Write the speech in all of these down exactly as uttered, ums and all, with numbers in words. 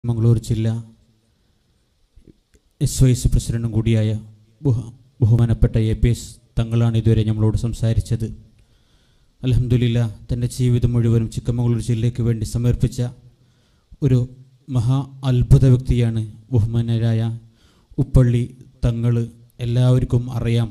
മംഗളൂർ ജില്ല S Y S പ്രസിഡന്റും കൂടിയായ ബഹുമാനപ്പെട്ട എ പി എസ് തങ്ങളാണ് ഇതുവരെ നമ്മളോട് സംസാരിച്ചത്. അൽഹംദുലില്ലാ, തൻ്റെ ജീവിതം മുഴുവനും ചിക്കമംഗളൂർ ജില്ലയ്ക്ക് വേണ്ടി സമർപ്പിച്ച ഒരു മഹാ അത്ഭുത വ്യക്തിയാണ് ബഹുമാനരായ ഉപ്പള്ളി തങ്ങൾ. എല്ലാവർക്കും അറിയാം,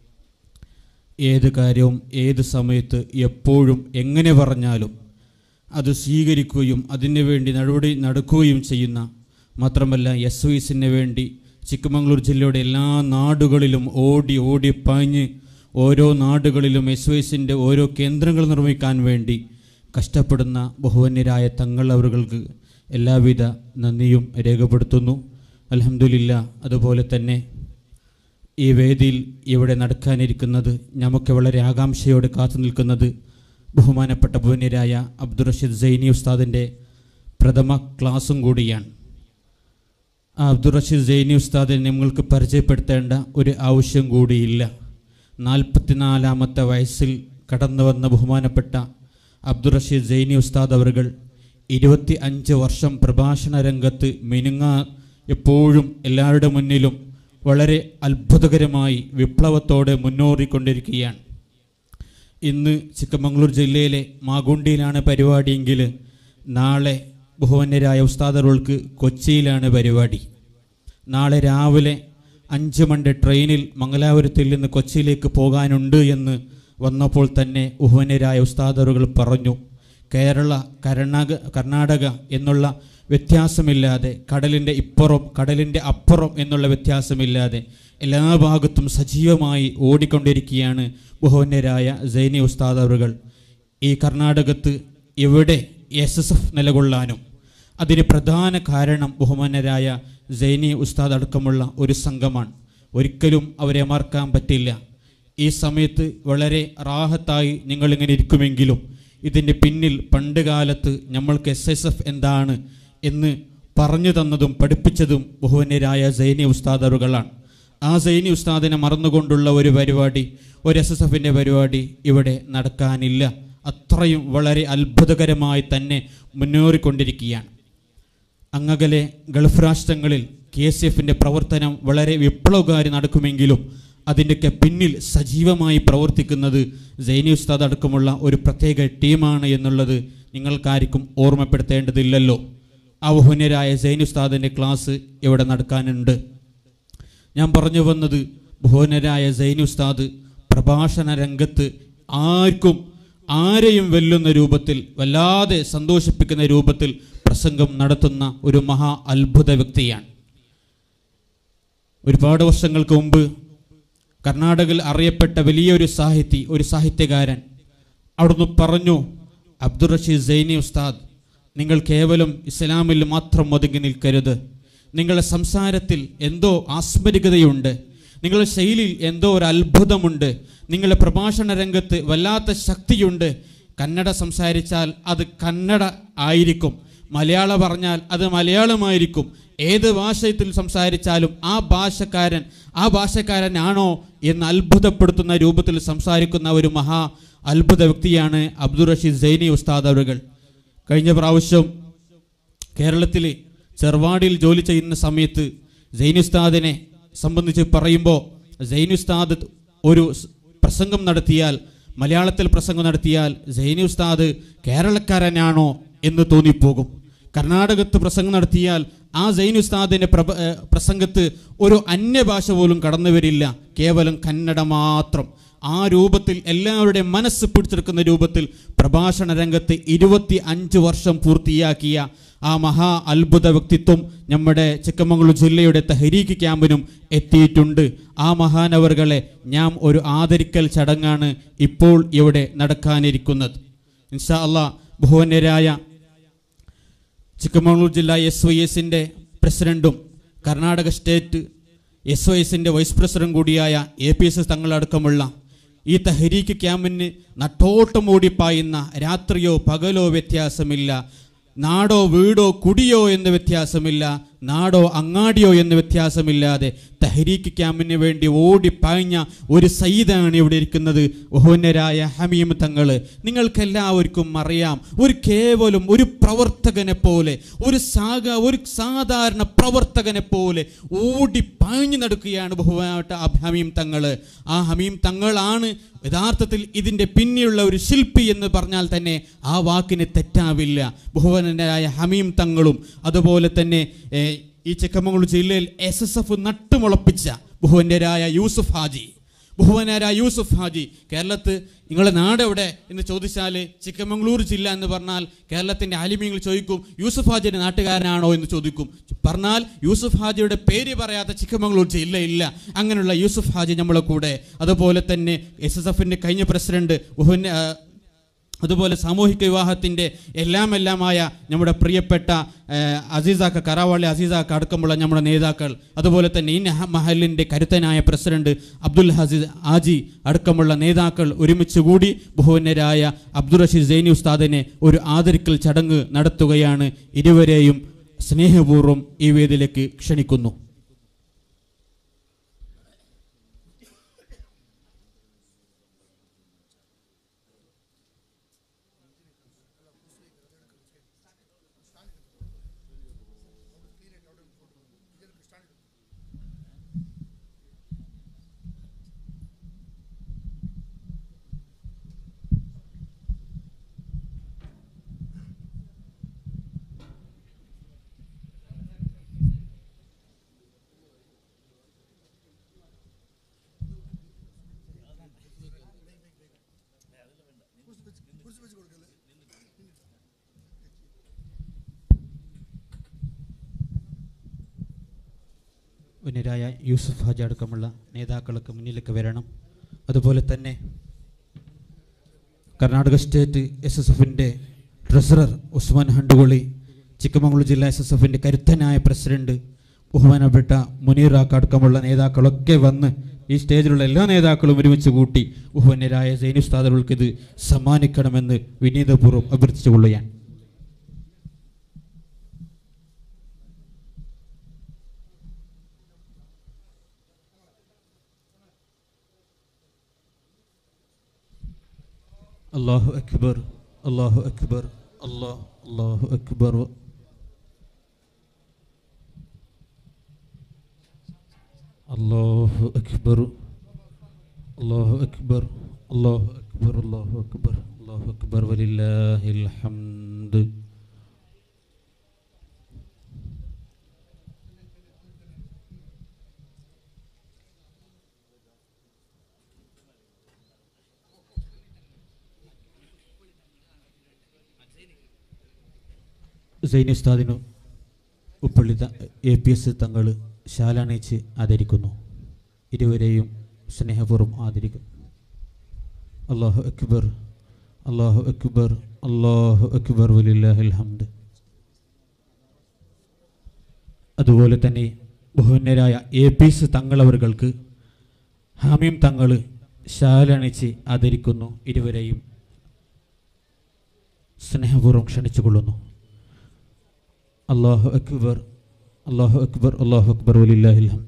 ഏത് കാര്യവും ഏത് സമയത്ത് എപ്പോഴും എങ്ങനെ പറഞ്ഞാലും അത് സ്വീകരിക്കുകയും അതിനു വേണ്ടി നടപടി നടക്കുകയും ചെയ്യുന്ന, മാത്രമല്ല എസ് വൈ എസിന് വേണ്ടി ചിക്കമംഗളൂർ ജില്ലയുടെ എല്ലാ നാടുകളിലും ഓടി ഓടി പാഞ്ഞ് ഓരോ നാടുകളിലും എസ് വൈ എസിൻ്റെ ഓരോ കേന്ദ്രങ്ങൾ നിർമ്മിക്കാൻ വേണ്ടി കഷ്ടപ്പെടുന്ന ബഹുവന്യരായ തങ്ങൾ അവർക്ക് എല്ലാവിധ നന്ദിയും രേഖപ്പെടുത്തുന്നു. അൽഹംദുലില്ലാ, അതുപോലെ തന്നെ ഈ വേദിയിൽ ഇവിടെ നടക്കാനിരിക്കുന്നത് നമുക്ക് വളരെ ആകാംക്ഷയോടെ കാത്തു നിൽക്കുന്നത് ബഹുമാനപ്പെട്ട ബഹുവന്യരായ അബ്ദുർ റഷീദ് സൈനി ഉസ്താദിൻ്റെ പ്രഥമ ക്ലാസും കൂടിയാണ്. ആ അബ്ദുർ റഷീദ് സൈനി ഉസ്താദിനെ നിങ്ങൾക്ക് പരിചയപ്പെടുത്തേണ്ട ഒരു ആവശ്യം കൂടിയില്ല. നാൽപ്പത്തിനാലാമത്തെ വയസ്സിൽ കടന്നു വന്ന ബഹുമാനപ്പെട്ട അബ്ദുർ റഷീദ് സൈനി ഉസ്താദ് അവർ ഇരുപത്തി അഞ്ച് വർഷം പ്രഭാഷണ രംഗത്ത് മിനുങ്ങ എപ്പോഴും എല്ലാവരുടെ മുന്നിലും വളരെ അത്ഭുതകരമായി വിപ്ലവത്തോടെ മുന്നേറിക്കൊണ്ടിരിക്കുകയാണ്. ഇന്ന് ചിക്കമംഗളൂർ ജില്ലയിലെ മാഗുണ്ടിയിലാണ് പരിപാടിയെങ്കിൽ നാളെ ബഹുവന്യരായ ഉസ്താദുകൾക്ക് കൊച്ചിയിലാണ് പരിപാടി. നാളെ രാവിലെ അഞ്ച് മണി ട്രെയിനിൽ മംഗലാപുരത്തിൽ നിന്ന് കൊച്ചിയിലേക്ക് പോകാനുണ്ട് എന്ന് വന്നപ്പോൾ തന്നെ ബഹുവന്യരായ ഉസ്താദുകൾ പറഞ്ഞു, കേരള കർണാക കർണാടക എന്നുള്ള വ്യത്യാസമില്ലാതെ, കടലിൻ്റെ ഇപ്പുറം കടലിൻ്റെ അപ്പുറം എന്നുള്ള വ്യത്യാസമില്ലാതെ എല്ലാ ഭാഗത്തും സജീവമായി ഓടിക്കൊണ്ടിരിക്കുകയാണ് ബഹുവന്യരായ സൈനി ഉസ്താദ് അവറുകൾ. ഈ കർണാടകത്ത് ഇവിടെ എസ് എസ് എഫ് നിലകൊള്ളാനും അതിന് പ്രധാന കാരണം ബഹുമാന്യരായ സൈനി ഉസ്താദ് അടക്കമുള്ള ഒരു സംഘമാണ്. ഒരിക്കലും അവരെ മറക്കാൻ പറ്റില്ല. ഈ സമയത്ത് വളരെ റാഹത്തായി നിങ്ങളിങ്ങനെ ഇരിക്കുമെങ്കിലും ഇതിൻ്റെ പിന്നിൽ പണ്ട് കാലത്ത് നമ്മൾക്ക് എസ് എസ് എഫ് എന്താണ് എന്ന് പറഞ്ഞു തന്നതും പഠിപ്പിച്ചതും ബഹുവന്യരായ സൈനി ഉസ്താദ് അവറുകളാണ്. ആ സൈനി ഉസ്താദിനെ മറന്നുകൊണ്ടുള്ള ഒരു പരിപാടി, ഒരു എസ് എസ് എഫിൻ്റെ പരിപാടി ഇവിടെ നടക്കാനില്ല. അത്രയും വളരെ അത്ഭുതകരമായി തന്നെ മുന്നേറിക്കൊണ്ടിരിക്കുകയാണ്. അങ്ങകലെ ഗൾഫ് രാഷ്ട്രങ്ങളിൽ കെ എസ് എഫിൻ്റെ പ്രവർത്തനം വളരെ വിപ്ലവകാരി നടക്കുമെങ്കിലും അതിൻ്റെയൊക്കെ പിന്നിൽ സജീവമായി പ്രവർത്തിക്കുന്നത് സൈനി ഉസ്താദ് അടക്കമുള്ള ഒരു പ്രത്യേക ടീമാണ് എന്നുള്ളത് നിങ്ങൾക്കാർക്കും ഓർമ്മപ്പെടുത്തേണ്ടതില്ലല്ലോ. ആ ബഹുവന്യരായ സൈനി ഉസ്താദിൻ്റെ ക്ലാസ് ഇവിടെ നടക്കാനുണ്ട്. ഞാൻ പറഞ്ഞു വന്നത്, ബഹുവന്യരായ സൈനി ഉസ്താദ് പ്രഭാഷണ രംഗത്ത് ആർക്കും ആരെയും വെല്ലുന്ന രൂപത്തിൽ, വല്ലാതെ സന്തോഷിപ്പിക്കുന്ന രൂപത്തിൽ പ്രസംഗം നടത്തുന്ന ഒരു മഹാ അത്ഭുത വ്യക്തിയാണ്. ഒരുപാട് വർഷങ്ങൾക്ക് മുമ്പ് കർണാടകയിൽ അറിയപ്പെട്ട വലിയൊരു സാഹിതി, ഒരു സാഹിത്യകാരൻ അവിടുന്ന് പറഞ്ഞു, അബ്ദുർ റഷീദ് സൈനി ഉസ്താദ്, നിങ്ങൾ കേവലം ഇസ്ലാമിൽ മാത്രം ഒതുങ്ങി നിൽക്കരുത്. നിങ്ങളുടെ സംസാരത്തിൽ എന്തോ ആസ്മരികതയുണ്ട്, നിങ്ങളുടെ ശൈലിയിൽ എന്തോ ഒരു അത്ഭുതമുണ്ട്, നിങ്ങളുടെ പ്രഭാഷണ രംഗത്ത് വല്ലാത്ത ശക്തിയുണ്ട്. കന്നഡ സംസാരിച്ചാൽ അത് കന്നഡ ആയിരിക്കും, മലയാളം പറഞ്ഞാൽ അത് മലയാളമായിരിക്കും. ഏത് ഭാഷയിൽ സംസാരിച്ചാലും ആ ഭാഷക്കാരൻ ആ ഭാഷക്കാരനാണോ എന്ന് അത്ഭുതപ്പെടുത്തുന്ന രൂപത്തിൽ സംസാരിക്കുന്ന ഒരു മഹാ അത്ഭുത വ്യക്തിയാണ് അബ്ദുർ റഷീദ് സൈനി ഉസ്താദ് അവറുകൾ. കഴിഞ്ഞ പ്രാവശ്യം കേരളത്തിൽ ചെറുവാടിയിൽ ജോലി ചെയ്യുന്ന സമയത്ത് സൈനി ഉസ്താദിനെ സംബന്ധിച്ച് പറയുമ്പോൾ, സൈനി ഉസ്താദ് ഒരു പ്രസംഗം നടത്തിയാൽ, മലയാളത്തിൽ പ്രസംഗം നടത്തിയാൽ സൈനി ഉസ്താദ് കേരളക്കാരനാണോ എന്ന് തോന്നിപ്പോകും. കർണാടകത്ത് പ്രസംഗം നടത്തിയാൽ ആ സൈനി ഉസ്താദിൻ്റെ പ്രഭ പ്രസംഗത്ത് ഒരു അന്യഭാഷ പോലും കടന്നു വരില്ല, കേവലം കന്നഡ മാത്രം. ആ രൂപത്തിൽ എല്ലാവരുടെയും മനസ്സ് പിടിച്ചെടുക്കുന്ന രൂപത്തിൽ പ്രഭാഷണ രംഗത്ത് ഇരുപത്തി അഞ്ച് വർഷം പൂർത്തിയാക്കിയ ആ മഹാ അത്ഭുത വ്യക്തിത്വം നമ്മുടെ ചിക്കമംഗളൂർ ജില്ലയുടെ തഹരീക്ക് ക്യാമ്പിനും എത്തിയിട്ടുണ്ട്. ആ മഹാനവറുകളെ ഞാൻ ഒരു ആദരിക്കൽ ചടങ്ങാണ് ഇപ്പോൾ ഇവിടെ നടക്കാനിരിക്കുന്നത്. ഇൻഷാ അല്ലാ, ബഹുവന്യരായ ചിക്കമംഗളൂർ ജില്ല എസ് വൈ എസിൻ്റെ പ്രസിഡൻറ്റും കർണാടക സ്റ്റേറ്റ് എസ് വൈ എസിൻ്റെ വൈസ് പ്രസിഡന്റ് കൂടിയായ എ പി എസ് തങ്ങളടക്കമുള്ള ഈ തഹരീക്ക് ക്യാമ്പിന് നട്ടോട്ടം ഓടിപ്പായുന്ന, രാത്രിയോ പകലോ വ്യത്യാസമില്ല, നാടോ വീടോ കുടിയോ എന്ന് വ്യത്യാസമില്ല, നാടോ അങ്ങാടിയോ എന്ന് വ്യത്യാസമില്ലാതെ തഹരീക്ക് ക്യാമ്പിന് വേണ്ടി ഓടിപ്പാഞ്ഞ ഒരു സയ്യിദാണ് ഇവിടെ ഇരിക്കുന്നത്. ബഹുവന്യരായ ഹമീം തങ്ങൾ. നിങ്ങൾക്കെല്ലാവർക്കും അറിയാം, ഒരു കേവലം ഒരു പ്രവർത്തകനെ പോലെ, ഒരു സാഗ ഒരു സാധാരണ പ്രവർത്തകനെ പോലെ ഓടിപ്പാഞ്ഞു നടക്കുകയാണ് ബഹുമാനപ്പെട്ട ഹമീം തങ്ങൾ. ആ ഹമീം തങ്ങളാണ് യഥാർത്ഥത്തിൽ ഇതിൻ്റെ പിന്നിലുള്ള ഒരു ശില്പി എന്ന് പറഞ്ഞാൽ തന്നെ ആ വാക്കിന് തെറ്റാവില്ല. ബഹുമാനരായ ഹമീം തങ്ങളും അതുപോലെ തന്നെ ഈ ചിക്കമംഗളൂർ ജില്ലയിൽ എസ് എസ് എഫ് നട്ടുമുളപ്പിച്ച ബഹുവന്യരായ യൂസുഫ് ഹാജി. ബഹുവന്യരായ യൂസുഫ് ഹാജി കേരളത്ത് നിങ്ങളുടെ നാട് എവിടെ എന്ന് ചോദിച്ചാൽ ചിക്കമംഗളൂർ ജില്ല എന്ന് പറഞ്ഞാൽ കേരളത്തിൻ്റെ ആലിമീങ്ങൾ ചോദിക്കും യൂസുഫ് ഹാജിയുടെ നാട്ടുകാരനാണോ എന്ന് ചോദിക്കും. പറഞ്ഞാൽ യൂസുഫ് ഹാജിയുടെ പേര് പറയാത്ത ചിക്കമംഗളൂർ ജില്ല ഇല്ല. അങ്ങനെയുള്ള യൂസുഫ് ഹാജി നമ്മളെ കൂടെ. അതുപോലെ തന്നെ എസ് എസ് എഫിൻ്റെ കഴിഞ്ഞ പ്രസിഡന്റ് ബഹുവന്യ അതുപോലെ സാമൂഹിക വിവാഹത്തിൻ്റെ എല്ലാം എല്ലാമായ നമ്മുടെ പ്രിയപ്പെട്ട അസീസാക്ക കറാവാളി അസീസാക്ക അടക്കമുള്ള നമ്മുടെ നേതാക്കൾ, അതുപോലെ തന്നെ ഈ മഹലിൻ്റെ കരുത്തനായ പ്രസിഡന്റ് അബ്ദുൽ ഹസീസ് ആജി അടക്കമുള്ള നേതാക്കൾ ഒരുമിച്ച് കൂടി ബഹുവന്യരായ അബ്ദുൾ റഷീദ് സൈനി ഉസ്താദിനെ ഒരു ആദരിക്കൽ ചടങ്ങ് നടത്തുകയാണ്. ഇരുവരെയും സ്നേഹപൂർവ്വം ഈ വേദിയിലേക്ക് ക്ഷണിക്കുന്നു. ഉന്നരായ യൂസുഫ് ഹാജി അടക്കമുള്ള നേതാക്കൾക്ക് മുന്നിലേക്ക് വരണം. അതുപോലെ തന്നെ കർണാടക സ്റ്റേറ്റ് എസ് എസ് എഫിൻ്റെ ട്രഷറർ ഉസ്മാൻ ഹണ്ടുകൊളി, ചിക്കമംഗളൂർ ജില്ലാ എസ് എസ് എഫിൻ്റെ കരുത്തനായ പ്രസിഡന്റ് ബഹുമാനപ്പെട്ട മുനീറാക്ക അടക്കമുള്ള നേതാക്കളൊക്കെ വന്ന് ഈ സ്റ്റേജിലുള്ള എല്ലാ നേതാക്കളും ഒരുമിച്ച് കൂട്ടി ബഹുവന്യരായ സൈനി ഉസ്താദുകൾക്ക് ഇത് സമ്മാനിക്കണമെന്ന് വിനീതപൂർവ്വം അഭ്യർത്ഥിച്ചുകൊള്ളുകയാണ്. അല്ലാഹു അക്ബർ, അല്ലാഹു അക്ബർ, അല്ലാഹു അല്ലാഹു അക്ബർ. അല്ലാഹു അക്ബർ, അല്ലാഹു അക്ബർ, അല്ലാഹു അക്ബർ, അല്ലാഹു അക്ബർ, അല്ലാഹു അക്ബർ വലില്ലാഹിൽ ഹംദ്. സൈനി ഉസ്താദിനു ഉപ്പള്ളി എ പി എസ് തങ്ങൾ ശാലണിച്ച് ആദരിക്കുന്നു. ഇരുവരെയും സ്നേഹപൂർവ്വം ആദരിക്കും. അല്ലാഹു അക്ബർ, അല്ലാഹു അക്ബർ, അല്ലാഹു അക്ബർ വലില്ലാഹിൽ ഹംദ്. അതുപോലെ തന്നെ ബഹുവന്യരായ എ പി എസ് തങ്ങളവർക്ക് ഹമീം തങ്ങൾ ശാലണിച്ച് ആദരിക്കുന്നു. ഇരുവരെയും സ്നേഹപൂർവ്വം ക്ഷണിച്ചുകൊള്ളുന്നു. അല്ലാഹു അക്ബർ, അല്ലാഹു അക്ബർ, അല്ലാഹു അക്ബർ വലില്ലാഹിൽ ഹംദ്.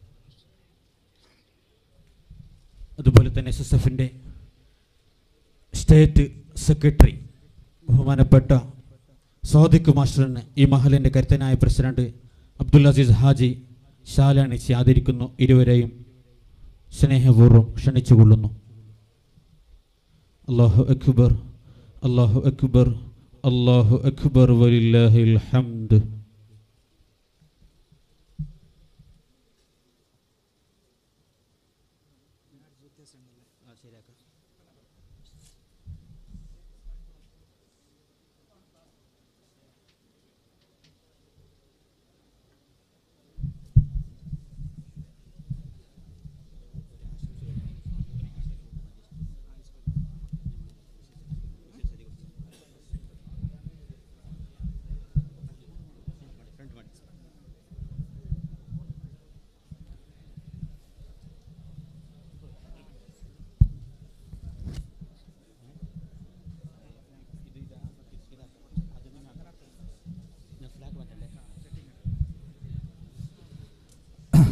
അതുപോലെ തന്നെ എസ് എസ് എഫിൻ്റെ സ്റ്റേറ്റ് സെക്രട്ടറി ബഹുമാനപ്പെട്ട സ്വാദിഖ് മാസ്റ്ററിന് ഈ മഹലിൻ്റെ കരുത്തനായ പ്രസിഡന്റ് അബ്ദുൽ അസീസ് ഹാജി ശാലണിച്ച് ആദരിക്കുന്നു. ഇരുവരെയും സ്നേഹപൂർവ്വം ക്ഷണിച്ചുകൊള്ളുന്നു. അല്ലാഹു അക്ബർ, അല്ലാഹു അക്ബർ, അല്ലാഹു അക്ബർ വലില്ലാഹിൽ ഹംദ്.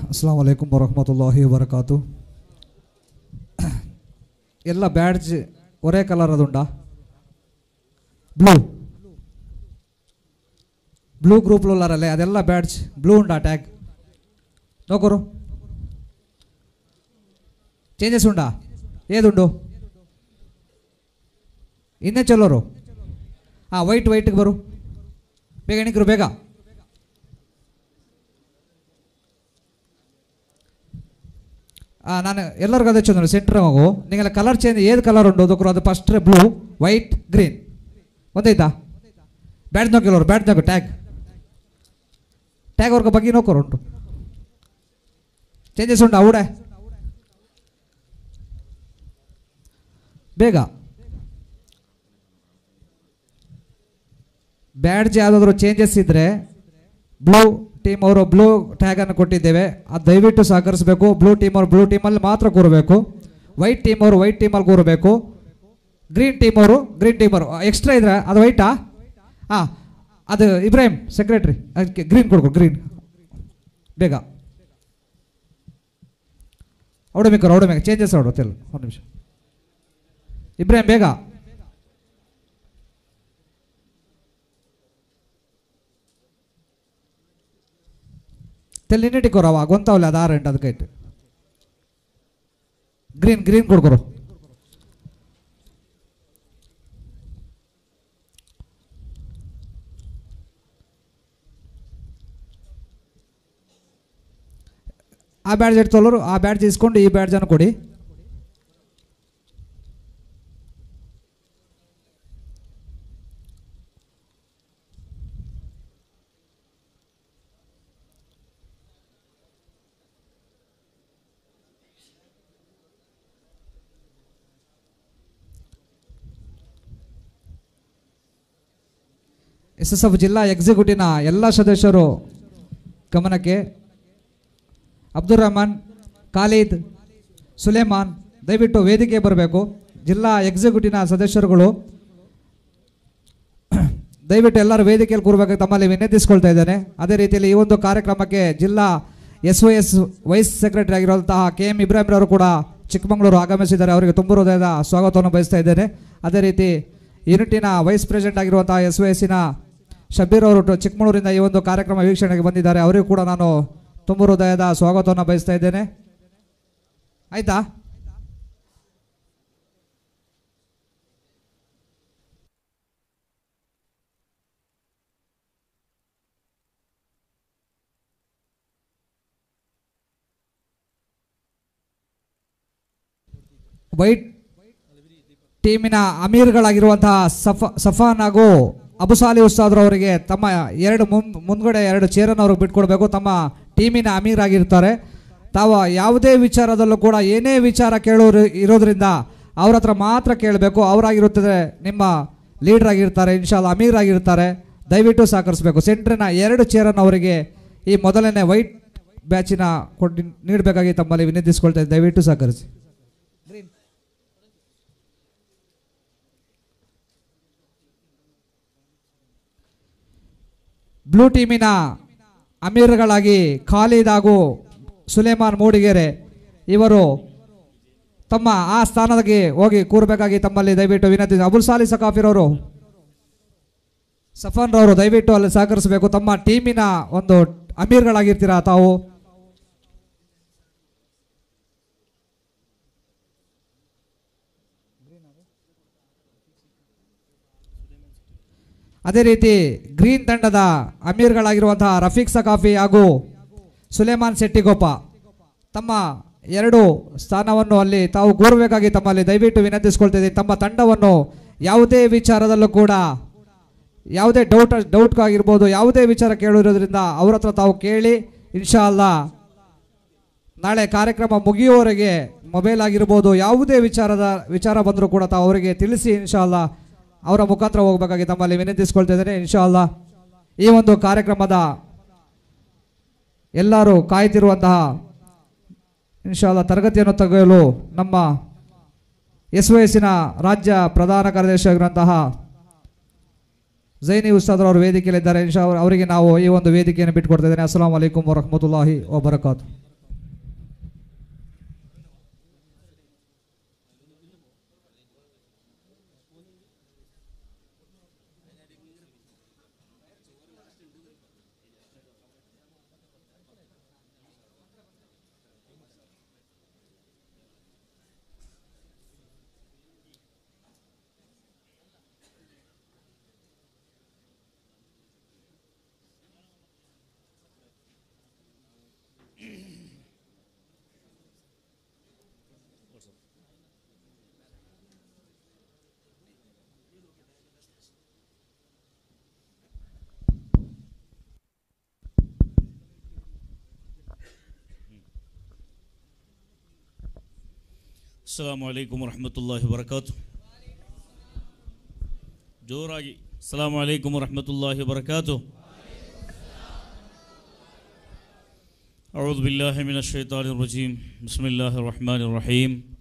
ಅಸ್ಸಲಾಮು ಅಲೈಕುಂ ವರಹಮತುಲ್ಲಾಹಿ ವಬರಕಾತು. ಎಲ್ಲ ಬ್ಯಾಡ್ಜ್ ಒರೇ ಕಲರ್ ಅದುಂಡಾ? ಬ್ಲೂ ಬ್ಲೂ గ్రూప్లో ఉన్నారല്ലേ ಅದೆಲ್ಲ ಬ್ಯಾಡ್ಜ್ ಬ್ಲೂ ఉండా ట్యాగ్ నోకరు చేంజెస్ ఉండా ఏదుండు ಇನ್ನೇ ಚಲೋರು ಹಾಂ ವೈಟ್ ವೈಟ್ಗೆ ಬರು ಬೇಗ ಎಣಿಕರು ಬೇಗ ನಾನು ಎಲ್ಲರಿಗೂ ಅದೇ ಚಂದ್ರು ಸೆಂಟ್ರ್ ಹೋಗು ನಿಂಗೆಲ್ಲ ಕಲರ್ ಚೇಂಜ್ ಏದು ಕಲರ್ ಉಂಟು ಅದಕ್ಕೂ ಅದು ಫಸ್ಟ್ ಬ್ಲೂ ವೈಟ್ ಗ್ರೀನ್ ಒಂದೈತಾ ಬ್ಯಾಡ್ ನೋಕಿಲ್ಲವರು ಬ್ಯಾಡ್ ನೋಕು ಟ್ಯಾಗ್ ಟ್ಯಾಗ್ ಅವ್ರಿಗೆ ಬಗ್ಗೆ ನೋಕೋರು ಉಂಟು ಚೇಂಜಸ್ ಉಂಟು ಅವಡೆ ಬೇಗ ಬ್ಯಾಡ್ಜ್ ಯಾವುದಾದ್ರೂ ಚೇಂಜಸ್ ಇದ್ದರೆ ಬ್ಲೂ ಟೀಮ್ ಅವರು ಬ್ಲೂ ಟ್ಯಾಗನ್ನು ಕೊಟ್ಟಿದ್ದೇವೆ ಅದು ದಯವಿಟ್ಟು ಸಹಕರಿಸಬೇಕು. ಬ್ಲೂ ಟೀಮ್ ಅವರು ಬ್ಲೂ ಟೀಮಲ್ಲಿ ಮಾತ್ರ ಕೂರಬೇಕು, ವೈಟ್ ಟೀಮ್ ಅವರು ವೈಟ್ ಟೀಮಲ್ಲಿ ಕೂರಬೇಕು, ಗ್ರೀನ್ ಟೀಮ್ ಅವರು ಗ್ರೀನ್ ಟೀಮ್ ಅವರು ಎಕ್ಸ್ಟ್ರಾ ಇದ್ರೆ ಅದು ವೈಟಾ ಹಾಂ ಅದು ಇಬ್ರಾಹಿಂ ಸೆಕ್ರೆಟ್ರಿ ಅದಕ್ಕೆ ಗ್ರೀನ್ ಕೊಡ್ಕೊ ಗ್ರೀನ್ ಬೇಗ ಔಡಮಿಕರು ಔಡಮಿಕ ಚೇಂಜಸ್ ಆಡೋತಿಲ್ಲ ಒಂದು ನಿಮಿಷ ಇಬ್ರಾಹಿಂ ಬೇಗ ತೆಲ್ಲಿನಿಟ್ಟಿಕೋರವ ಗೊಂತಾವಲ್ಲ ಅದು ಆರು ಎಂಟು ಅದಕ್ಕೆ ಇಟ್ಟು ಗ್ರೀನ್ ಗ್ರೀನ್ ಕೊಡ್ಕೊರು ಆ ಬ್ಯಾಡ್ಜ್ ಇಡ್ತೋಲರು ಆ ಬ್ಯಾಡ್ಜ್ ಇಸ್ಕೊಂಡು ಈ ಬ್ಯಾಡ್ಜನ್ನು ಕೊಡಿ. ಎಸ್ ಎಸ್ ಎಫ್ ಜಿಲ್ಲಾ ಎಕ್ಸಿಕ್ಯೂಟಿವ್ನ ಎಲ್ಲ ಸದಸ್ಯರು ಗಮನಕ್ಕೆ. ಅಬ್ದುಲ್ ರಹಮಾನ್, ಖಾಲಿದ್, ಸುಲೇಮಾನ್ ದಯವಿಟ್ಟು ವೇದಿಕೆ ಬರಬೇಕು. ಜಿಲ್ಲಾ ಎಕ್ಸಿಕ್ಯೂಟಿವ್ನ ಸದಸ್ಯರುಗಳು ದಯವಿಟ್ಟು ಎಲ್ಲರೂ ವೇದಿಕೆಯಲ್ಲಿ ಕೂರಬೇಕು ತಮ್ಮಲ್ಲಿ ವಿನಂತಿಸ್ಕೊಳ್ತಾ ಇದ್ದೇನೆ. ಅದೇ ರೀತಿಯಲ್ಲಿ ಈ ಒಂದು ಕಾರ್ಯಕ್ರಮಕ್ಕೆ ಜಿಲ್ಲಾ S O S vice secretary ಆಗಿರುವಂತಹ ಕೆ ಎಂ ಇಬ್ರಾಹಿಂ ಅವರು ಕೂಡ ಚಿಕ್ಕಮಗಳೂರು ಆಗಮಿಸಿದ್ದಾರೆ. ಅವರಿಗೆ ತುಂಬ ಹೃದಯದ ಸ್ವಾಗತವನ್ನು ಬಯಸ್ತಾ ಇದ್ದೇನೆ. ಅದೇ ರೀತಿ ಯೂನಿಟಿನ ವೈಸ್ ಪ್ರೆಸಿಡೆಂಟ್ ಆಗಿರುವಂತಹ ಎಸ್ ಒ ಎಸ್ಸಿನ ಶಬೀರ್ ಅವರು ಚಿಕ್ಕಮಗಳೂರಿಂದ ಈ ಒಂದು ಕಾರ್ಯಕ್ರಮ ವೀಕ್ಷಣೆಗೆ ಬಂದಿದ್ದಾರೆ. ಅವರಿಗೂ ಕೂಡ ನಾನು ತುಂಬ ಹೃದಯದ ಸ್ವಾಗತವನ್ನು ಬಯಸ್ತಾ ಇದ್ದೇನೆ. ಆಯ್ತಾ? ವೈಟ್ ಟೀಮಿನ ಅಮೀರ್ಗಳಾಗಿರುವಂತಹ ಸಫ ಸಫಾನ್ ಹಾಗೂ ಅಬುಸಾಲಿ ಉಸ್ತಾದ್ರು ಅವರಿಗೆ ತಮ್ಮ ಎರಡು ಮುನ್ ಮುಂದ್ಗಡೆ ಎರಡು ಚೇರನ್ನು ಅವ್ರಿಗೆ ಬಿಟ್ಕೊಡ್ಬೇಕು. ತಮ್ಮ ಟೀಮಿನ ಅಮೀರ್ ಆಗಿರ್ತಾರೆ. ತಾವು ಯಾವುದೇ ವಿಚಾರದಲ್ಲೂ ಕೂಡ ಏನೇ ವಿಚಾರ ಕೇಳೋರು ಇರೋದ್ರಿಂದ ಅವ್ರ ಹತ್ರ ಮಾತ್ರ ಕೇಳಬೇಕು. ಅವರಾಗಿರುತ್ತದೆ ನಿಮ್ಮ ಲೀಡರ್ ಆಗಿರ್ತಾರೆ, ಇನ್ಶಾಲ್ಲ ಅಮೀರ್ ಆಗಿರ್ತಾರೆ. ದಯವಿಟ್ಟು ಸಹಕರಿಸಬೇಕು. ಸೆಂಟ್ರಿನ ಎರಡು ಚೇರನ್ನು ಅವರಿಗೆ ಈ ಮೊದಲನೇ ವೈಟ್ ಬ್ಯಾಚಿನ ಕೊಟ್ಟು ನೀಡಬೇಕಾಗಿ ತಮ್ಮಲ್ಲಿ ವಿನಂತಿಸ್ಕೊಳ್ತಾ ಇದ್ದೀನಿ. ದಯವಿಟ್ಟು ಸಹಕರಿಸಿ. ಬ್ಲೂ ಟೀಮಿನ ಅಮೀರ್ಗಳಾಗಿ ಖಾಲಿದ್ ಹಾಗೂ ಸುಲೇಮಾನ್ ಮೂಡಿಗೆರೆ ಇವರು ತಮ್ಮ ಆ ಸ್ಥಾನಕ್ಕೆ ಹೋಗಿ ಕೂರಬೇಕಾಗಿ ತಮ್ಮಲ್ಲಿ ದಯವಿಟ್ಟು ವಿನಂತಿ. ಅಬುಲ್ ಸಾಲಿ ಸಕಾಫಿರವರು ಸಫಾನ್ ರವರು ದಯವಿಟ್ಟು ಅಲ್ಲಿ ಸಹಕರಿಸಬೇಕು. ತಮ್ಮ ಟೀಮಿನ ಒಂದು ಅಮೀರ್ಗಳಾಗಿರ್ತೀರಾ ತಾವು. ಅದೇ ರೀತಿ ಗ್ರೀನ್ ತಂಡದ ಅಮೀರ್ಗಳಾಗಿರುವಂತಹ ರಫೀಕ್ ಸಕಾಫಿ ಹಾಗೂ ಸುಲೇಮಾನ್ ಶೆಟ್ಟಿಗೋಪ ತಮ್ಮ ಎರಡು ಸ್ಥಾನವನ್ನು ಅಲ್ಲಿ ತಾವು ಕೂರಬೇಕಾಗಿ ತಮ್ಮಲ್ಲಿ ದಯವಿಟ್ಟು ವಿನಂತಿಸ್ಕೊಳ್ತಿದ್ದೀನಿ. ತಮ್ಮ ತಂಡವನ್ನು ಯಾವುದೇ ವಿಚಾರದಲ್ಲೂ ಕೂಡ ಯಾವುದೇ ಡೌಟ್ ಡೌಟ್ ಆಗಿರ್ಬೋದು, ಯಾವುದೇ ವಿಚಾರ ಕೇಳಿರೋದ್ರಿಂದ ಅವ್ರ ಹತ್ರ ತಾವು ಕೇಳಿ ಇನ್ಶಾ ಅಲ್ಲಾ ನಾಳೆ ಕಾರ್ಯಕ್ರಮ ಮುಗಿಯುವವರೆಗೆ ಮೊಬೈಲ್ ಆಗಿರ್ಬೋದು ಯಾವುದೇ ವಿಚಾರದ ವಿಚಾರ ಬಂದರೂ ಕೂಡ ತಾವು ಅವರಿಗೆ ತಿಳಿಸಿ ಇನ್ಶಾ ಅಲ್ಲಾ ಅವರ ಮುಖಾಂತರ ಹೋಗಬೇಕಾಗಿ ತಮ್ಮಲ್ಲಿ ವಿನಂತಿಸ್ಕೊಳ್ತಾ ಇದ್ದೇನೆ. ಇನ್ಶಾ ಅಲ್ಲಾ ಈ ಒಂದು ಕಾರ್ಯಕ್ರಮದ ಎಲ್ಲರೂ ಕಾಯ್ತಿರುವಂತಹ ಇನ್ಶಾ ಅಲ್ಲಾ ತರಗತಿಯನ್ನು ತೆಗೆಯಲು ನಮ್ಮ ಎಸ್ ಒ ಎಸ್ಸಿನ ರಾಜ್ಯ ಪ್ರಧಾನ ಕಾರ್ಯದರ್ಶಿ ಆಗಿರುವಂತಹ ಝೈನಿ ಉಸ್ತಾದ್ ಅವರು ವೇದಿಕೆಯಲ್ಲಿದ್ದಾರೆ. ಇನ್ಶಾ ಅವರಿಗೆ ನಾವು ಈ ಒಂದು ವೇದಿಕೆಯನ್ನು ಬಿಟ್ಟುಕೊಡ್ತಾ ಇದ್ದೇನೆ. ಅಸ್ಸಲಾಮು ಅಲೈಕುಂ ವರಹಮತುಲ್ಲಾಹಿ ವಬರಕಾತು. ಅಸ್ಸಲಾಮು ಅಲೈಕುಮ್ ವರಹಮತುಲ್ಲಾಹಿ ವಬರಕಾತು. ಜೋರಾಗಿ ಅಸ್ಸಲಾಮು ಅಲೈಕುಮ್ ವರಹಮತುಲ್ಲಾಹಿ ವಬರಕಾತು. ಅಊದು ಬಿಲ್ಲಾಹಿ ಮಿನಶ್ ಶೈತಾನಿರ್ ರಜೀಮ್. ಬಿಸ್ಮಿಲ್ಲಾಹಿರ್ ರಹಮಾನಿರ್ ರಹೀಮ್.